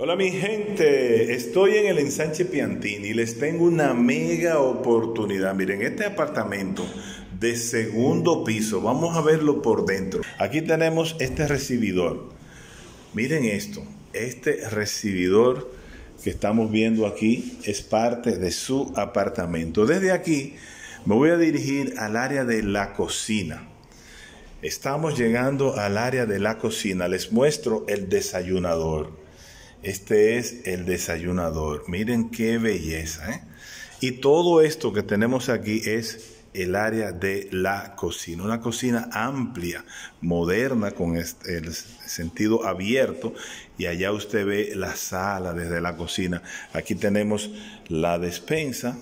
Hola mi gente, estoy en el Ensanche Piantini y les tengo una mega oportunidad. Miren, este apartamento de segundo piso, vamos a verlo por dentro. Aquí tenemos este recibidor. Miren esto, este recibidor que estamos viendo aquí es parte de su apartamento. Desde aquí me voy a dirigir al área de la cocina. Estamos llegando al área de la cocina. Les muestro el desayunador. Este es el desayunador. Miren qué belleza, ¿eh? Y todo esto que tenemos aquí es el área de la cocina. Una cocina amplia, moderna, con el sentido abierto. Y allá usted ve la sala desde la cocina. Aquí tenemos la despensa.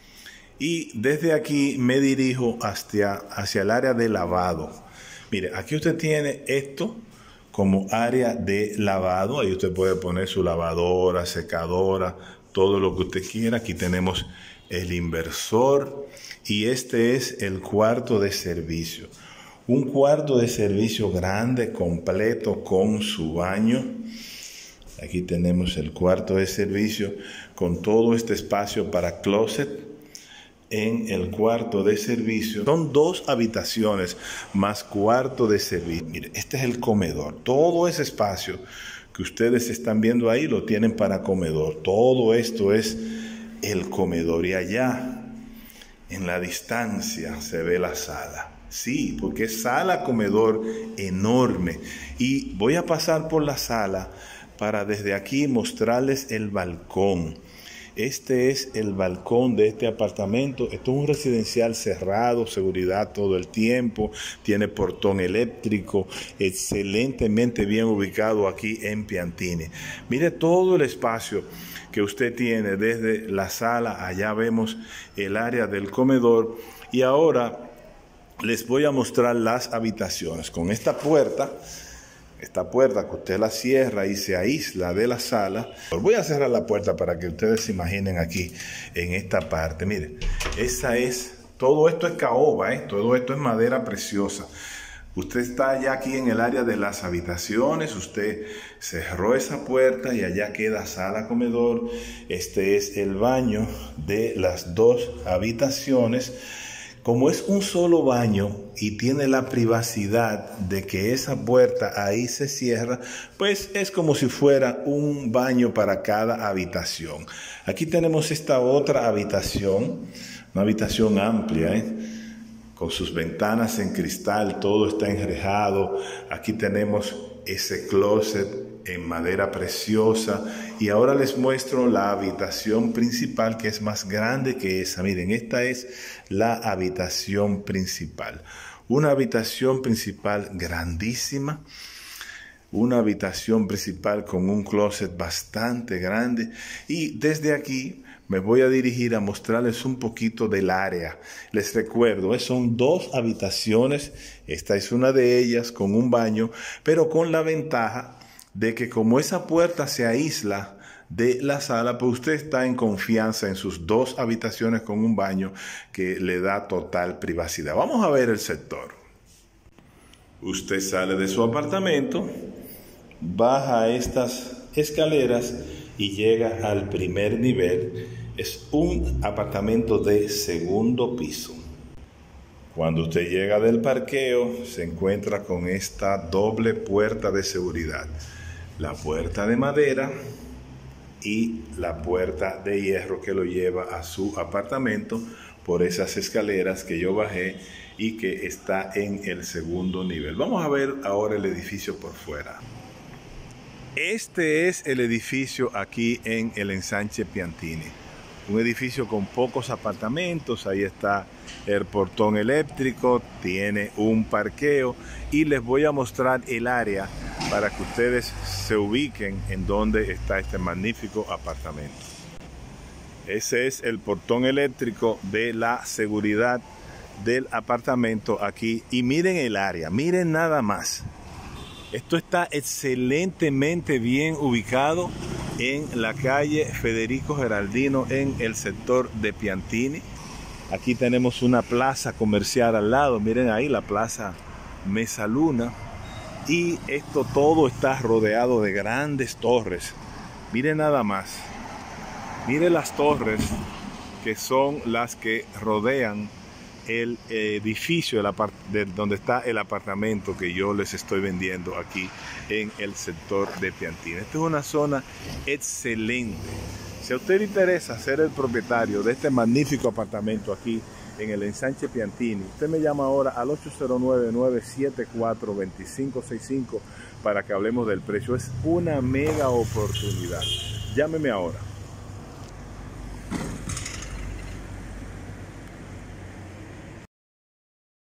Y desde aquí me dirijo hacia el área de lavado. Mire, aquí usted tiene esto como área de lavado. Ahí usted puede poner su lavadora, secadora, todo lo que usted quiera. Aquí tenemos el inversor y este es el cuarto de servicio. Un cuarto de servicio grande, completo, con su baño. Aquí tenemos el cuarto de servicio con todo este espacio para closet. En el cuarto de servicio son 2 habitaciones más cuarto de servicio. Mire, este es el comedor. Todo ese espacio que ustedes están viendo ahí lo tienen para comedor. Todo esto es el comedor. Y allá, en la distancia, se ve la sala. Sí, porque es sala comedor enorme. Y voy a pasar por la sala para desde aquí mostrarles el balcón. Este es el balcón de este apartamento. Esto es un residencial cerrado, seguridad todo el tiempo, tiene portón eléctrico, excelentemente bien ubicado aquí en Piantini. Mire todo el espacio que usted tiene desde la sala. Allá vemos el área del comedor y ahora les voy a mostrar las habitaciones. Con esta puerta que usted la cierra y se aísla de la sala. Voy a cerrar la puerta para que ustedes se imaginen aquí en esta parte. Miren, todo esto es caoba, todo esto es madera preciosa. Usted está ya aquí en el área de las habitaciones, usted cerró esa puerta y allá queda sala comedor. Este es el baño de las 2 habitaciones. Como es un solo baño y tiene la privacidad de que esa puerta ahí se cierra, pues es como si fuera un baño para cada habitación. Aquí tenemos esta otra habitación, una habitación amplia, con sus ventanas en cristal, todo está enrejado. Aquí tenemos ese closet en madera preciosa y ahora les muestro la habitación principal, que es más grande que esa. Miren, esta es la habitación principal, una habitación principal grandísima, una habitación principal con un closet bastante grande. Y desde aquí me voy a dirigir a mostrarles un poquito del área. Les recuerdo, son 2 habitaciones. Esta es una de ellas con un baño, pero con la ventaja de que como esa puerta se aísla de la sala, pues usted está en confianza en sus 2 habitaciones con un baño que le da total privacidad. Vamos a ver el sector. Usted sale de su apartamento, baja estas escaleras y llega al primer nivel. Es un apartamento de segundo piso. Cuando usted llega del parqueo, se encuentra con esta doble puerta de seguridad. La puerta de madera y la puerta de hierro que lo lleva a su apartamento por esas escaleras que yo bajé y que está en el segundo nivel. Vamos a ver ahora el edificio por fuera. Este es el edificio aquí en el Ensanche Piantini. Un edificio con pocos apartamentos. Ahí está el portón eléctrico, tiene un parqueo y les voy a mostrar el área para que ustedes se ubiquen en dónde está este magnífico apartamento. Ese es el portón eléctrico de la seguridad del apartamento aquí. Y miren el área, miren nada más. Esto está excelentemente bien ubicado en la calle Federico Geraldino, en el sector de Piantini. Aquí tenemos una plaza comercial al lado. Miren ahí la plaza Mesaluna. Y esto todo está rodeado de grandes torres Mire nada más. Mire las torres que son las que rodean el edificio donde está el apartamento que yo les estoy vendiendo aquí en el sector de Piantini. Esta es una zona excelente. Si a usted le interesa ser el propietario de este magnífico apartamento aquí en el ensanche Piantini, usted me llama ahora al 809-974-2565 para que hablemos del precio. Es una mega oportunidad. Llámeme ahora.